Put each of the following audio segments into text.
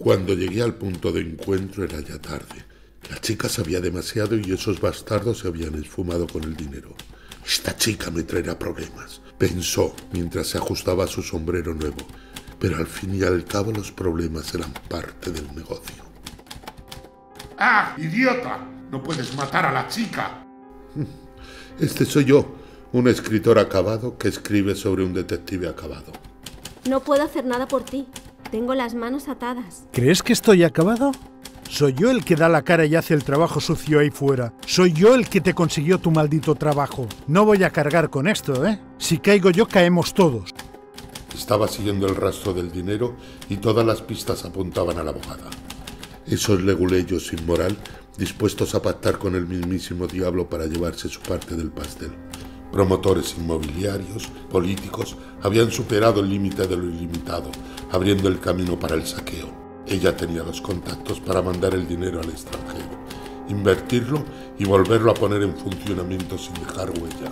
Cuando llegué al punto de encuentro era ya tarde. La chica sabía demasiado y esos bastardos se habían esfumado con el dinero. Esta chica me traerá problemas, pensó mientras se ajustaba a su sombrero nuevo. Pero al fin y al cabo los problemas eran parte del negocio. ¡Ah, idiota! ¡No puedes matar a la chica! Este soy yo, un escritor acabado que escribe sobre un detective acabado. No puedo hacer nada por ti. Tengo las manos atadas. ¿Crees que estoy acabado? Soy yo el que da la cara y hace el trabajo sucio ahí fuera. Soy yo el que te consiguió tu maldito trabajo. No voy a cargar con esto, ¿eh? Si caigo yo, caemos todos. Estaba siguiendo el rastro del dinero y todas las pistas apuntaban a la abogada. Esos leguleyos sin moral, dispuestos a pactar con el mismísimo diablo para llevarse su parte del pastel. Promotores inmobiliarios, políticos, habían superado el límite de lo ilimitado, abriendo el camino para el saqueo. Ella tenía los contactos para mandar el dinero al extranjero, invertirlo y volverlo a poner en funcionamiento sin dejar huella.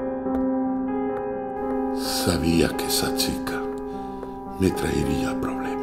Sabía que esa chica me traería problemas.